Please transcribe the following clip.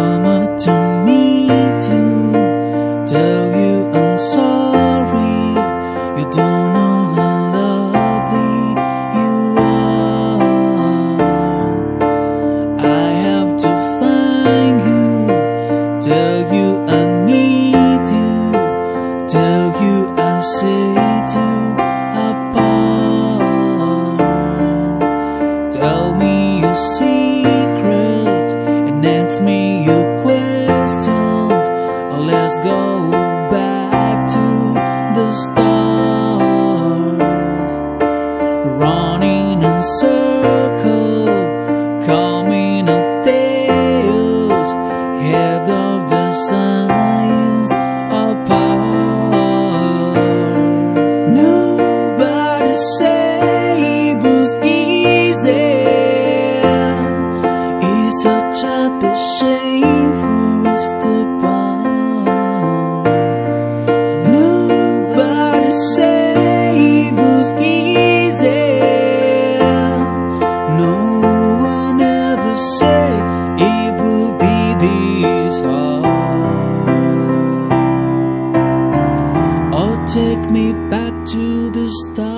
moment to meet you, tell you I'm sorry. You don't know how lovely you are. I have to find you, tell you I need you, tell you I set you apart. Tell me your secret and ask me your questions, or let's go back to the stars. Running in circles, coming up tails, head of the signs apart. Nobody said it was easy. It's such a shame for us to part. Nobody said it was easy. No one ever said it would be this hard. Oh, take me back to the start.